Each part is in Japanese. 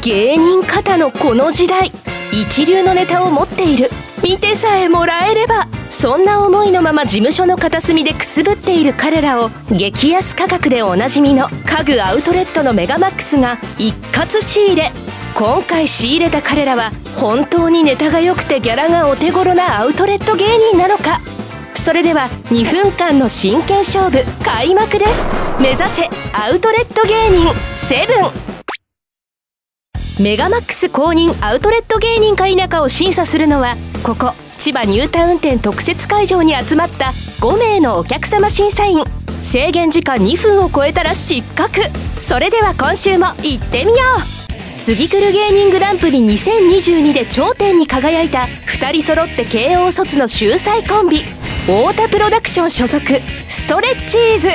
芸人肩のこの時代、一流のネタを持っている、見てさえもらえれば、そんな思いのまま事務所の片隅でくすぶっている彼らを激安価格でおなじみの家具アウトレットのメガマックスが一括仕入れ。今回仕入れた彼らは本当にネタが良くてギャラがお手頃なアウトレット芸人なのか。それでは2分間の真剣勝負開幕です。目指せアウトレット芸人7。メガマックス公認アウトレット芸人か否かを審査するのは、ここ千葉ニュータウン店特設会場に集まった5名のお客様審査員。制限時間2分を超えたら失格。それでは今週も行ってみよう。次来る芸人グランプリ2022で頂点に輝いた2人揃って慶応卒の秀才コンビ、太田プロダクション所属ストレッチーズ。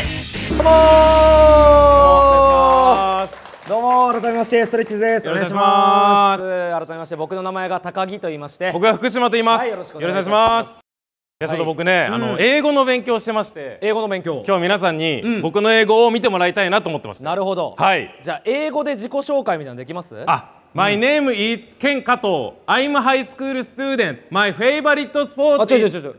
どうも改めましてストレッチーズです。お願いします。改めまして僕の名前が高木と言いまして、 僕は福島と言います。 よろしくお願いします。いやちょっと僕ね、英語の勉強してまして、 英語の勉強、 今日皆さんに僕の英語を見てもらいたいなと思ってました。 なるほど。 はい。 じゃあ英語で自己紹介みたいなのできます？ My name is ケン加藤。I'm high school student. My favorite sport is。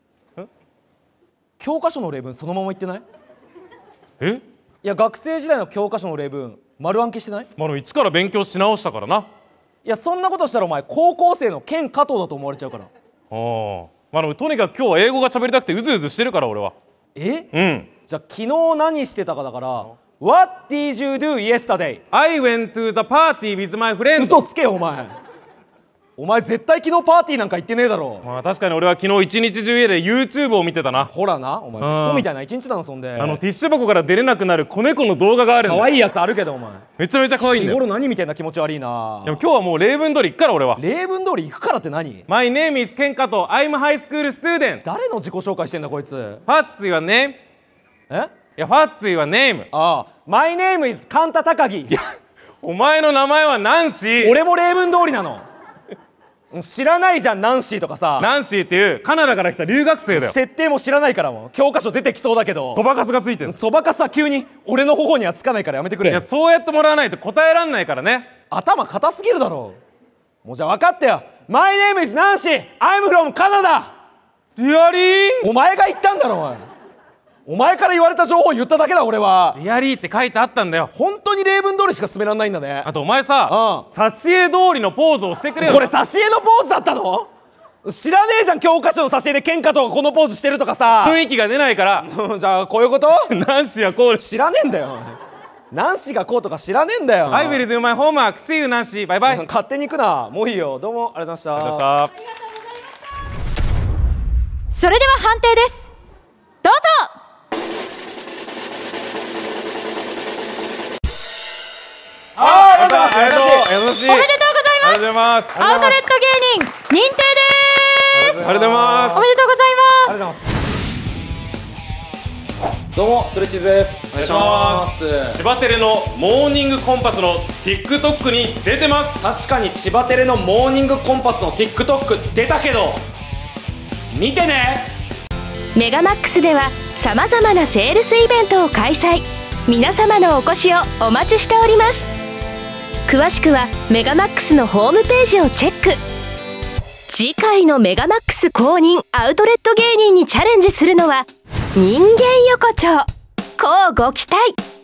教科書の例文そのまま言ってない？ え？ いや学生時代の教科書の例文丸暗記してない？ 一から勉強し直したからな。 いやそんなことしたらお前高校生のケン加藤だと思われちゃうから。 とにかく今日は英語が喋りたくてうずうずしてるから俺は。 じゃあ昨日何してたかだから、What did you do yesterday? I went to the party with my friends。 嘘つけよお前。お前絶対昨日パーティーなんか行ってねえだろ。 確かに俺は昨日一日中家で YouTube を見てたな。 ほらな、お前クソみたいな一日だな。そんでティッシュ箱から出れなくなる子猫の動画があるんだ。 可愛いやつあるけどお前めちゃめちゃ可愛いんだよ。 日頃何みたいな気持ち悪いな。 でも今日はもう例文通り行くから俺は。 例文通り行くからって何？ My name is ケン加藤。I'm high school student。 誰の自己紹介してんだこいつ。 What's your name？ いや What's your name？ My name is カンタ高木。 お前の名前はナンシー。 俺も例文通りなの。知らないじゃんナンシーとかさ。 ナンシーっていうカナダから来た留学生だよ。 設定も知らないからもう教科書出てきそうだけど。 そばかすがついてる。 そばかすは急に俺の頬にはつかないからやめてくれ。 いやそうやってもらわないと答えらんないからね。 頭硬すぎるだろう。もうじゃあ分かったよ。 My name is ナンシー I'm from カナダ。 リアリー？ お前が言ったんだろおい。お前から言われた情報言っただけだ俺は。 リアリーって書いてあったんだよ。 本当に例文通りしか進めらんないんだね。 あとお前さ、挿絵通りのポーズをしてくれよ。 これ挿絵のポーズだったの？知らねえじゃん教科書の挿絵でケンカとかこのポーズしてるとかさ。 雰囲気が出ないからじゃあこういうこと？ ナンシーはこう。 知らねえんだよ。ナンシーがこうとか知らねえんだよ。 I will do my homework. See you ナンシー。バイバイ。 勝手に行くな。もういいよ。どうもありがとうございました。 それでは判定です。どうぞ。 ありがとうございます。優しい。 おめでとうございます。アウトレット芸人認定です。 ありがとうございます。 おめでとうございます。 ありがとうございます。どうもストレッチーズです。お願いします。 千葉テレのモーニングコンパスの TikTok に出てます。 確かに千葉テレのモーニングコンパスの TikTok 出たけど見てね。 メガマックスではさまざまなセールスイベントを開催。皆様のお越しをお待ちしております。詳しくはメガマックスのホームページをチェック。次回のメガマックス公認アウトレット芸人にチャレンジするのは人間横丁。こうご期待。